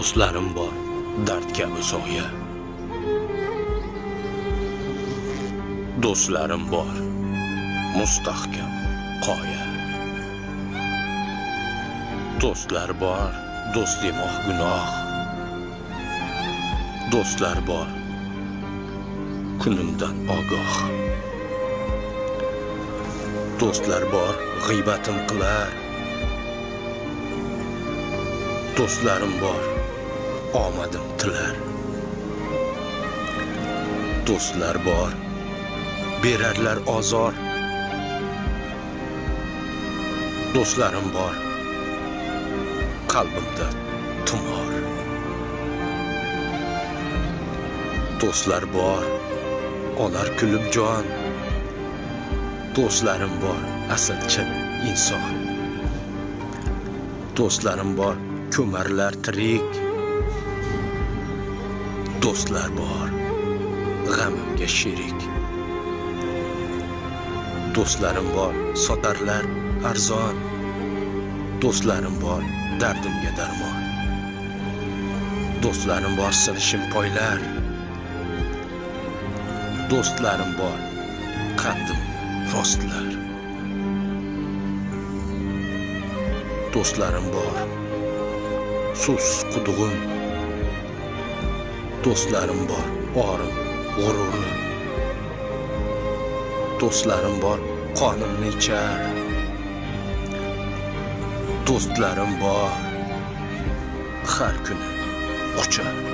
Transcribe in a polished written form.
Do'stlarim bor, dard kabi soya. Do'stlarim bor, mustahkam qoya. Do'stlar bor, do'st demoq gunoh. Do'stlar bor, kunimdan ogoh. Do'stlar bor, g'iybatim qilar. Do'stlarim bor, omadim tilar. Do'stlar bor, berarlar ozor. Do'stlarim bor, qalbimda tumor. Do'stlar bor, olar kulib jon. Do'stlarim bor, asl chin inson. Do'stlarim bor, ko'marlar tirik. Do'stlar bor, g'amimga sherik. Do'stlarim bor, sotarlar arzon. Do'stlarim bor, dardimga darmon. Do'stlarim bor, sinishim poylar. Do'stlarim bor, qandimni rostlar. Do'stlarim bor, suvsiz qudug'im. Do'stlarim bor, orim, g'ururim. Do'stlarim bor, qonimni ichar. Do'stlarim bor, har kuni quchar.